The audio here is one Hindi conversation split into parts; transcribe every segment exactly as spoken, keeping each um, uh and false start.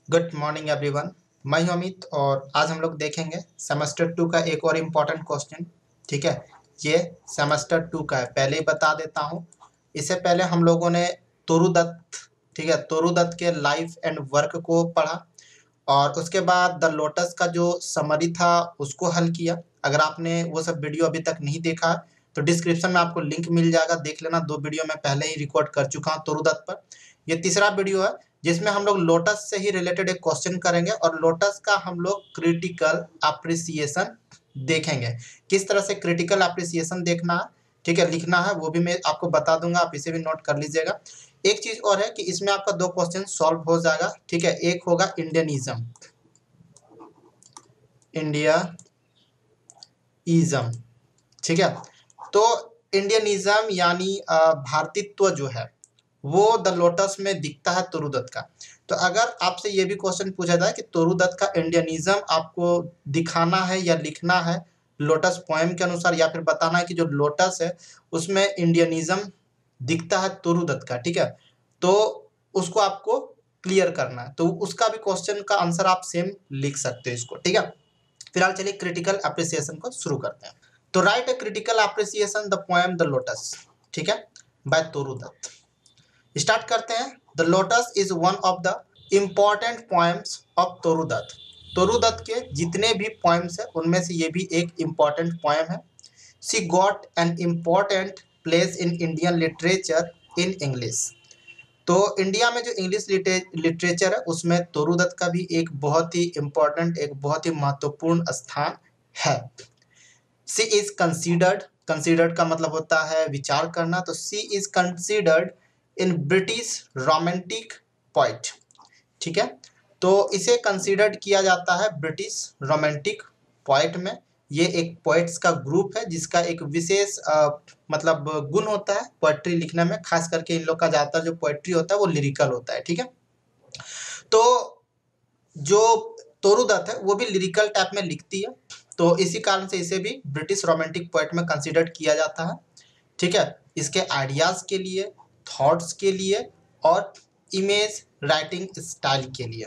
Good morning everyone. मैं हूं अमित और आज हम लोग देखेंगे सेमेस्टर टू का एक और इम्पॉर्टेंट क्वेश्चन। ठीक है, ये सेमेस्टर टू का है, पहले ही बता देता हूं। इससे पहले हम लोगों ने तोरू दत्त, ठीक है, तोरू दत्त के लाइफ एंड वर्क को पढ़ा और उसके बाद द लोटस का जो समरी था उसको हल किया। अगर आपने वो सब वीडियो अभी तक नहीं देखा है तो डिस्क्रिप्शन में आपको लिंक मिल जाएगा, देख लेना। दो वीडियो मैं पहले ही रिकॉर्ड कर चुका हूँ तोरू दत्त पर। ये तीसरा वीडियो है जिसमें हम लोग लोटस से ही रिलेटेड एक क्वेश्चन करेंगे और लोटस का हम लोग क्रिटिकल अप्रिसिएशन देखेंगे। किस तरह से क्रिटिकल अप्रिसिएशन देखना है, ठीक है, लिखना है, वो भी मैं आपको बता दूंगा, आप इसे भी नोट कर लीजिएगा। एक चीज और है कि इसमें आपका दो क्वेश्चन सॉल्व हो जाएगा। ठीक है, एक होगा इंडियनिज्म, इंडिया इज्म, ठीक है। तो इंडियनिज्म यानी भारतीयत्व जो है वो द लोटस में दिखता है तोरू दत्त का। तो अगर आपसे ये भी क्वेश्चन पूछा जाए कि तोरू दत्त का इंडियनिज्म आपको दिखाना है या लिखना है लोटस पोएम के अनुसार, या फिर बताना है कि जो लोटस है उसमें इंडियनिज्म दिखता है तोरू दत्त का, ठीक है, तो उसको आपको क्लियर करना है। तो उसका भी क्वेश्चन का आंसर आप सेम लिख सकते हो इसको, ठीक है। फिलहाल चलिए क्रिटिकल अप्रिसिएशन को शुरू करते हैं। तो write a critical appreciation the poem the lotus, ठीक है, बाय तोरू दत्त। स्टार्ट करते हैं। The lotus is one of the important poems of Toru Dutt. Toru Dutt के जितने भी पोएम्स हैं उनमें से ये भी एक इम्पॉर्टेंट पोएम है। She got an important place in Indian literature in English. तो इंडिया में जो इंग्लिश लिटरेचर है उसमें तोरू दत्त का भी एक बहुत ही इम्पोर्टेंट, एक बहुत ही महत्वपूर्ण स्थान है। सी इज कंसीडर्ड, कंसीडर्ड का मतलब होता है विचार करना, तो she is considered in British romantic poet, ठीक है। तो इसे कंसीडर्ड किया जाता है ब्रिटिश रोमांटिक पोइट में। ये एक पोइट्स का ग्रुप है जिसका एक विशेष आ, मतलब गुण होता है पोइट्री लिखने में। खास करके इन लोग का ज्यादातर जो पोइट्री होता है वो लिरिकल होता है, ठीक है। तो जो तोरू दत्त है वो भी लिरिकल टाइप में लिखती है, तो इसी कारण से इसे भी ब्रिटिश रोमांटिक पोइट में कंसीडर किया जाता है, ठीक है। इसके आइडियाज के लिए, थॉट्स के लिए और इमेज राइटिंग स्टाइल के लिए,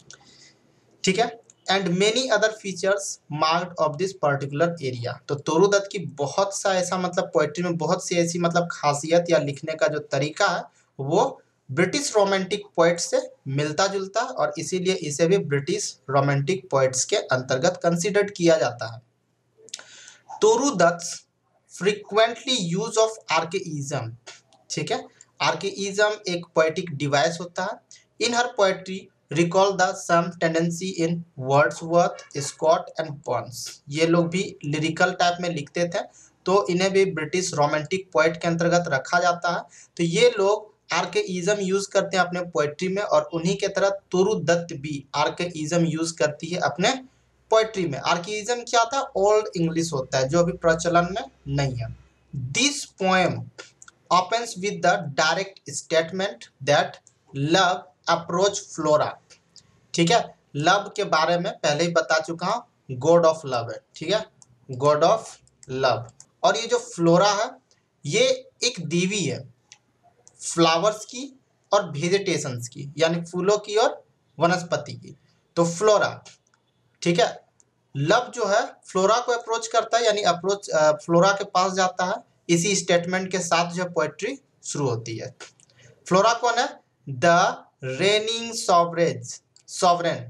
ठीक है, and many other features marked of this particular area. तो तोरू दत्त की बहुत सा ऐसा मतलब पोइट्री में बहुत सी ऐसी मतलब खासियत या लिखने का जो तरीका है वो ब्रिटिश रोमांटिक पोइट से मिलता जुलता है और इसीलिए इसे भी ब्रिटिश रोमांटिक पोइट्स के अंतर्गत कंसिडर्ड किया जाता है। Toru Dutt frequently use of archaism, ठीक है। आर्केइज्म एक पोएटिक डिवाइस होता है। In her poetry recall the some tendency in Wordsworth, Scott and Burns. ये लोग भी लिरिकल टाइप में लिखते थे, तो इन्हें भी ब्रिटिश रोमांटिक पोएट के अंतर्गत रखा जाता है। तो ये लोग आर्केइज्म यूज करते हैं अपने पोएट्री में और उन्हीं के तरह तोरू दत्त भी आर्केइज्म यूज करती है अपने पोएट्री में। आर्केइज्म क्या था? ओल्ड इंग्लिश होता है जो अभी प्रचलन में नहीं है। This poem opens with the direct statement that love approach flora, ठीक है। लव के बारे में पहले ही बता चुका हूं, गॉड ऑफ लव है, ठीक है, गॉड ऑफ लव। और ये जो फ्लोरा है ये एक देवी है फ्लावर्स की और वेजिटेशंस की, यानी फूलों की और वनस्पति की। तो फ्लोरा, ठीक है। लव जो है फ्लोरा को अप्रोच करता है, यानी अप्रोच फ्लोरा के पास जाता है। इसी स्टेटमेंट के साथ जो पोएट्री शुरू होती है। फ्लोरा कौन है? The reigning sovereign, sovereign,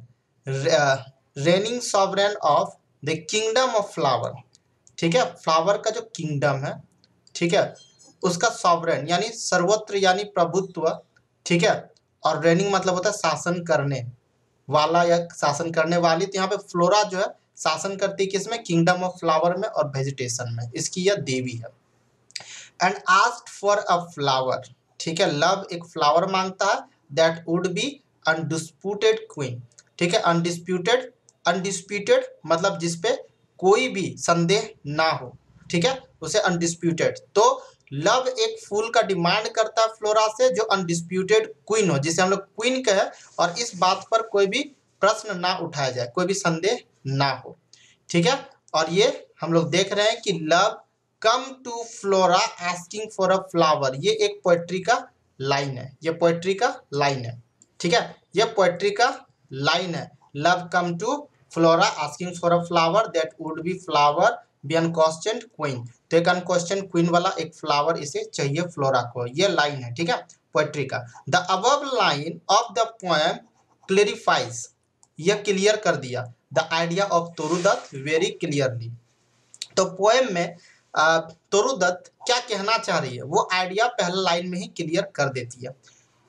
reigning sovereign of the kingdom of flower, ठीक है। फ्लावर का जो किंगडम है, ठीक है, उसका सॉवरेन यानी सर्वत्र यानी प्रभुत्व, ठीक है। और रेनिंग मतलब होता है शासन करने वाला या शासन करने वाली। तो यहाँ पे फ्लोरा जो है शासन करती है किसमें? किंगडम ऑफ फ्लावर में और वेजिटेशन में। इसकी यह देवी है। And asked for a flower, ठीक है। लव एक फ्लावर मांगता है that would be undisputed queen, ठीक है। अनडिस्प्यूटेड, अनडिस्प्यूटेड मतलब जिसपे कोई भी संदेह ना हो, ठीक है, उसे अनडिस्प्यूटेड। तो लव एक फूल का डिमांड करता है फ्लोरा से जो अनडिस्प्यूटेड क्वीन हो, जिसे हम लोग क्वीन कहे, और इस बात पर कोई भी प्रश्न ना उठाया जाए, कोई भी संदेह ना हो, ठीक है। और ये हम लोग देख रहे हैं कि love come to Flora asking for a flower, ये एक पोएट्री का लाइन है, ये पोएट्री का लाइन है, ठीक है। ये पोएट्री का लाइन है, love come to Flora asking for a flower that would be flower be unquestioned queen. तो एक अनक्वेश्चन क्वीन वाला एक फ्लावर इसे चाहिए फ्लोरा को, ये लाइन है, ठीक है, पोएट्री का। The above line of the poem क्लेरिफाइज, यह क्लियर कर दिया the idea of तोरूदत्त very clearly. तो पोएम में तोरूदत्त क्या कहना चाह रही है वो आइडिया पहले लाइन में ही क्लियर कर देती है।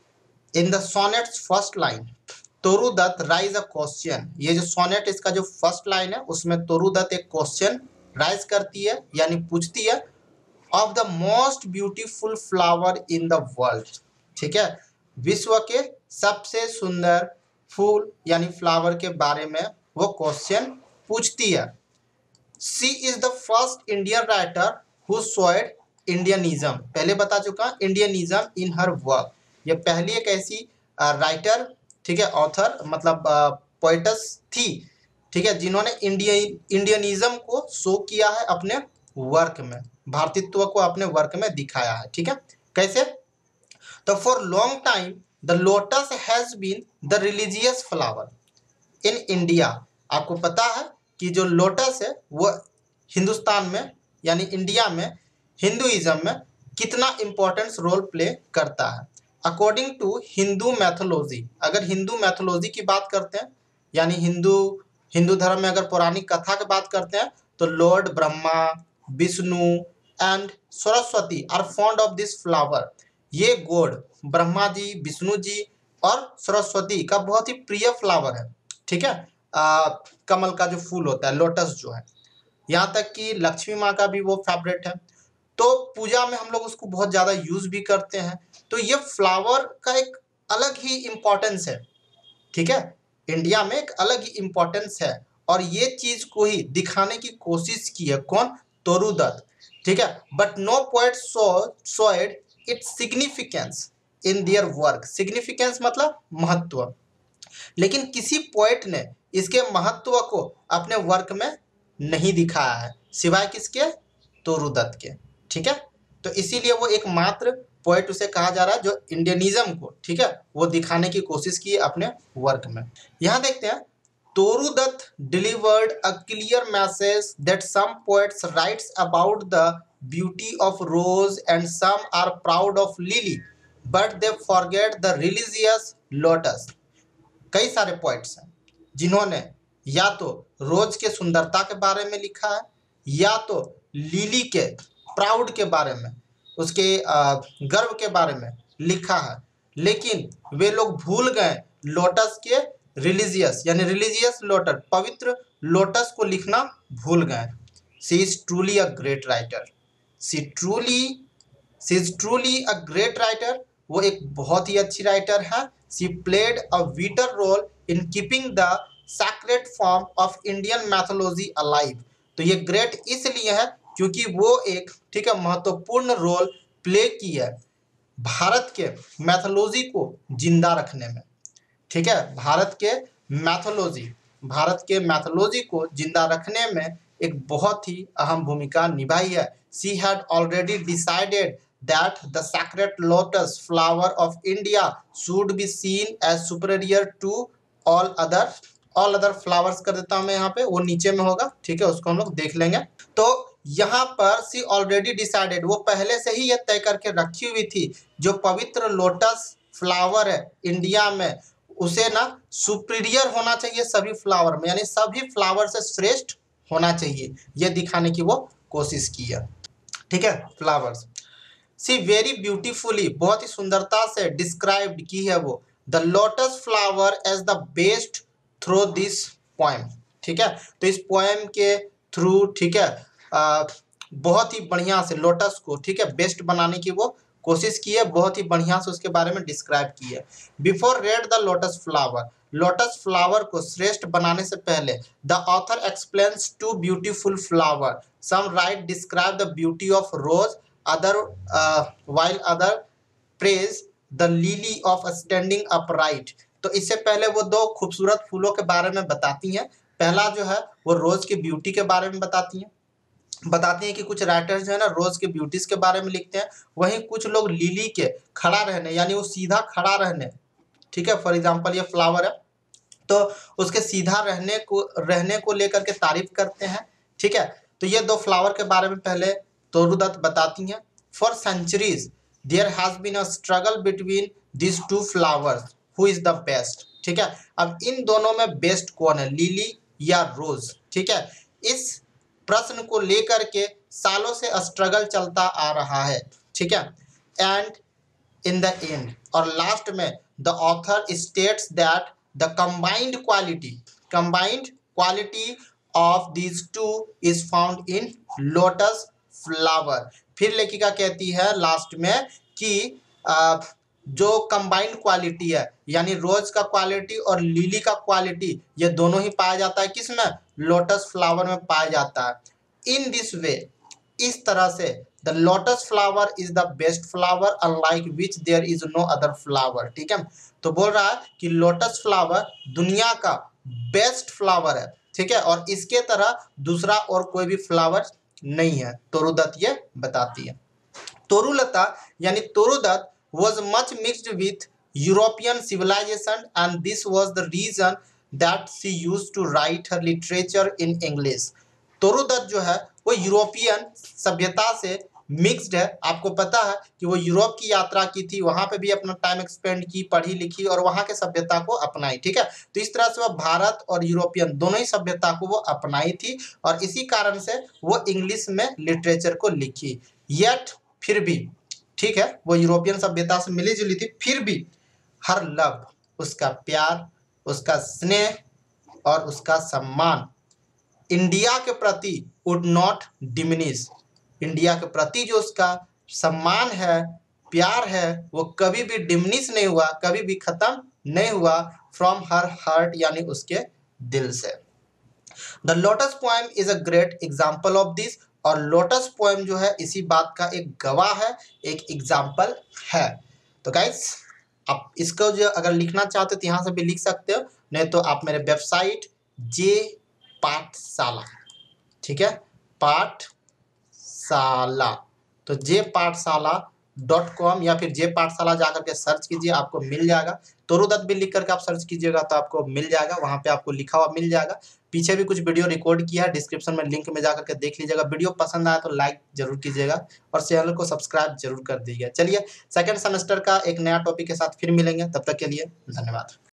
In the sonnets first line तोरूदत्त rise a question, ये जो सोनेट इसका जो फर्स्ट लाइन है उसमें तोरूदत्त एक क्वेश्चन राइज करती है यानी पूछती है, of the most beautiful flower in the world, ठीक है, विश्व के सबसे सुंदर फूल यानी फ्लावर के बारे में वो क्वेश्चन पूछती है। She is the first Indian writer who showed Indianism, पहले बता चुका इंडियनिज्म इन हर वर्क, ये पहली एक ऐसी राइटर, ठीक है, ऑथर मतलब पोएटस थी, ठीक है, जिन्होंने इंडियन इंडियनिज्म को शो किया है अपने वर्क में, भारतीयत्व को अपने वर्क में दिखाया है, ठीक है। कैसे? तो for long time the lotus has been the religious flower in India, आपको पता है कि जो लोटस है वो हिंदुस्तान में यानी इंडिया में हिंदुइज्म में कितना इंपॉर्टेंस रोल प्ले करता है। अकॉर्डिंग टू हिंदू मैथोलॉजी, अगर हिंदू मैथोलॉजी की बात करते हैं यानी हिंदू हिंदू धर्म में अगर पौराणिक कथा की बात करते हैं तो lord Brahma, Vishnu and Saraswati are fond of this flower, ये गॉड ब्रह्मा जी, विष्णु जी और सरस्वती का बहुत ही प्रिय फ्लावर है, ठीक है, आ, कमल का जो फूल होता है लोटस जो है, यहाँ तक कि लक्ष्मी माँ का भी वो फेवरेट है, तो पूजा में हम लोग उसको बहुत ज़्यादा यूज भी करते हैं। तो ये फ्लावर का एक अलग ही इम्पोर्टेंस है, ठीक है, इंडिया में एक अलग ही इम्पोर्टेंस है और ये चीज को ही दिखाने की कोशिश की है कौन? तोरूदत्त, ठीक है। But no poet showed its significance in their work, significance मतलब महत्व, लेकिन किसी पोएट ने इसके महत्व को अपने वर्क में नहीं दिखाया है सिवाय किसके? तोरूदत्त के, ठीक है। तो इसीलिए वो एकमात्र पोएट उसे कहा जा रहा है जो इंडियनिज्म को, ठीक है, वो दिखाने की कोशिश की अपने वर्क में। यहाँ देखते हैं, तोरूदत्त delivered a clear message that some poets writes about the beauty of rose and some are proud of lily but they forget the religious lotus. कई सारे पोएट्स हैं जिन्होंने या तो रोज के सुंदरता के बारे में लिखा है या तो लिली के प्राउड के बारे में, उसके गर्व के बारे में लिखा है, लेकिन वे लोग भूल गए लोटस के रिलीजियस यानी रिलीजियस लोटस, पवित्र लोटस को लिखना भूल गए। She is truly a great writer, she truly she is truly a great writer, वो एक बहुत ही अच्छी राइटर है। She played a vital role in keeping the sacred form of Indian mythology alive. तो ये ग्रेट इसलिए है क्योंकि वो एक, ठीक है, महत्वपूर्ण रोल प्ले की है भारत के मैथोलॉजी को जिंदा रखने में, ठीक है, भारत के मैथोलॉजी भारत के मैथोलॉजी को जिंदा रखने में एक बहुत ही अहम भूमिका निभाई है। She had already decided that the sacred lotus flower of India should be seen as superior to all other all other flowers कर देता हूं मैं यहाँ पे, वो नीचे में होगा, ठीक है, उसको हम लोग देख लेंगे। तो यहाँ पर सी ऑलरेडी डिसाइडेड, वो पहले से ही ये तय करके रखी हुई थी जो पवित्र लोटस फ्लावर है इंडिया में उसे ना सुपीरियर होना चाहिए सभी फ्लावर में, यानी सभी फ्लावर से श्रेष्ठ होना चाहिए, ये दिखाने की वो कोशिश की है, ठीक है, फ्लावर्स। सी वेरी ब्यूटीफुली, बहुत ही सुंदरता से डिस्क्राइब्ड की है वो the lotus flower as the best through this poem, ठीक है। तो इस पोएम के थ्रू, ठीक है, आ, बहुत ही बढ़िया से लोटस को, ठीक है, बेस्ट बनाने की वो कोशिश की है, बहुत ही बढ़िया से उसके बारे में डिस्क्राइब की है। Before rate the lotus flower, lotus flower को श्रेष्ठ बनाने से पहले the author explains two beautiful flower, some write describe the beauty of rose, other uh, while other praise the lily of standing upright। तो इससे पहले वो दो खूबसूरत फूलों के बारे में बताती हैं। पहला जो है वो रोज की ब्यूटी के बारे में बताती हैं बताती हैं कि कुछ राइटर्स जो है ना रोज के ब्यूटीज के बारे में लिखते हैं, वहीं कुछ लोग लिली के खड़ा रहने यानी वो सीधा खड़ा रहने, ठीक है, फॉर एग्जाम्पल ये फ्लावर है तो उसके सीधा रहने को रहने को लेकर के तारीफ करते हैं। ठीक है, तो ये दो फ्लावर के बारे में पहले तोरुदत्त बताती हैं। For centuries there has been a struggle between this to flowers, who is the best. ठीक है, अब इन दोनों में बेस्ट कौन है, लिली या रोज। ठीक है, इस प्रश्न को लेकर के सालों से स्ट्रगल चलता आ रहा है। ठीक है, एंड इन द एंड और लास्ट में the author states that the combined quality combined quality of these two is found in lotus flower. फिर लेखिका कहती है लास्ट में कि आ, जो कंबाइंड क्वालिटी है यानी रोज का क्वालिटी और लिली का क्वालिटी ये दोनों ही पाया जाता है किसमें, लोटस फ्लावर में पाया जाता है। इन दिस वे, इस तरह से the lotus flower is the best flower unlike which there is no other flower. ठीक है, तो बोल रहा है कि लोटस फ्लावर दुनिया का बेस्ट फ्लावर है। ठीक है, और इसके तरह दूसरा और कोई भी फ्लावर नहीं है, तोरुदत्त ये बताती है। तोरुलता यानी तोरुदत्त was much mixed with European civilization and this was the reason that she used to write her literature in English। तोरुदत्त जो है वो यूरोपियन सभ्यता से मिक्स्ड है। आपको पता है कि वो यूरोप की यात्रा की थी, वहां पे भी अपना टाइम एक्सपेंड की, पढ़ी लिखी और वहां के सभ्यता को अपनाई। ठीक है, तो इस तरह से वो भारत और यूरोपियन दोनों ही सभ्यता को वो अपनाई थी और इसी कारण से वो इंग्लिश में लिटरेचर को लिखी। येट फिर भी, ठीक है, वो यूरोपियन सभ्यता से मिली जुली थी, फिर भी हर लव, उसका प्यार, उसका स्नेह और उसका सम्मान इंडिया के प्रति वुड नॉट डिमिनिश। इंडिया के प्रति जो उसका सम्मान है, प्यार है, वो कभी भी डिमिनिश नहीं हुआ, कभी भी खत्म नहीं हुआ फ्रॉम हर हार्ट यानी उसके दिल से। The lotus poem is a great example of this और लोटस पोएम जो है इसी बात का एक गवाह है, एक एग्जाम्पल है। तो गाइस आप इसको जो अगर लिखना चाहते हो तो यहाँ से भी लिख सकते हो, नहीं तो आप मेरे वेबसाइट जे पाठशाला, ठीक है, पाठशाला, तो जे पाठशाला डॉट कॉम या फिर जे पाठशाला जाकर के सर्च कीजिए, आपको मिल जाएगा। तोरुदत्त भी लिख करके आप सर्च कीजिएगा तो आपको मिल जाएगा, वहाँ पे आपको लिखा हुआ मिल जाएगा। पीछे भी कुछ वीडियो रिकॉर्ड किया है, डिस्क्रिप्शन में लिंक में जाकर के देख लीजिएगा। वीडियो पसंद आया तो लाइक जरूर कीजिएगा और चैनल को सब्सक्राइब जरूर कर दीजिएगा। चलिए सेकंड सेमेस्टर का एक नया टॉपिक के साथ फिर मिलेंगे, तब तक के लिए धन्यवाद।